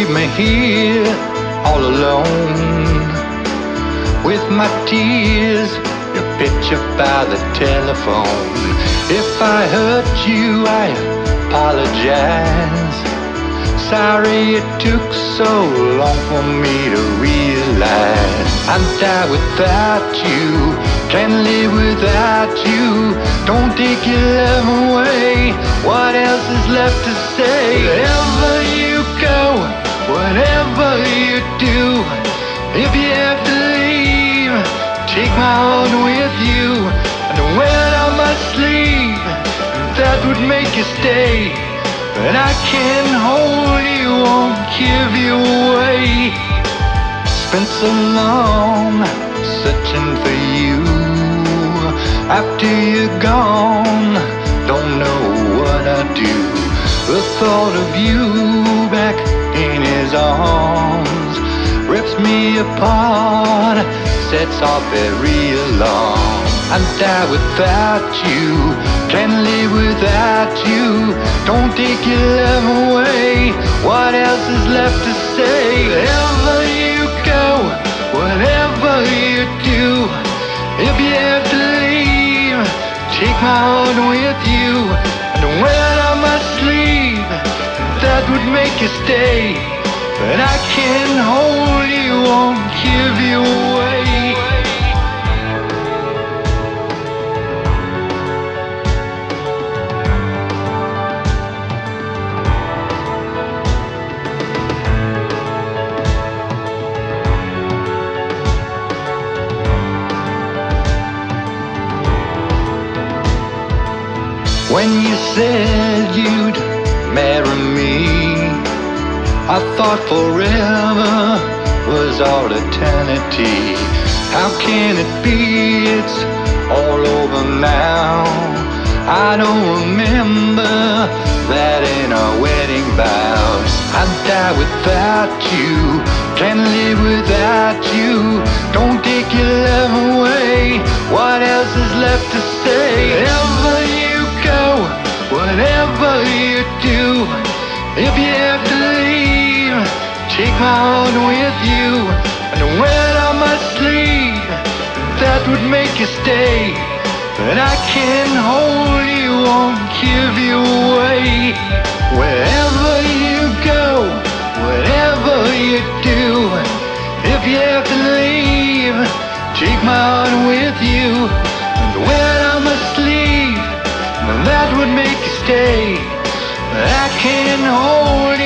leave me here all alone with my tears, your picture by the telephone. If I hurt you, I apologize. Sorry it took so long for me to realize I'd die without you, can't live without you. Don't take your love away, what else is left to say? Wherever you go, whatever you do, if you have to leave, take my heart with you and wear it on my sleeve. That would make you stay, but I can't hold you, won't give you away. Spent so long searching for you, after you're gone, don't know what I'd do. The thought of you back in his arms rips me apart, sets off every alarm. I'd die without you, can't live without you. Don't take your love away, what else is left to say? Wherever you go, whatever you do, if you have to leave, take my heart with you and wear it on my sleeve. That would make you stay, but I can't hold you, won't give you away. When you said you'd marry me, I thought forever was all eternity. How can it be it's all over now? I don't remember that in our wedding vows. I'd die without you, can't live without you. Don't take your love away, what else is left to say? Wherever you go, whatever you do, if you have to leave, take my heart with you and wear it on my sleeve. That would make you stay, but I can't hold you, won't give you away. Wherever you go, whatever you do, if you have to leave, take my heart with you and wear it on my sleeve. That would make you stay, but I can't hold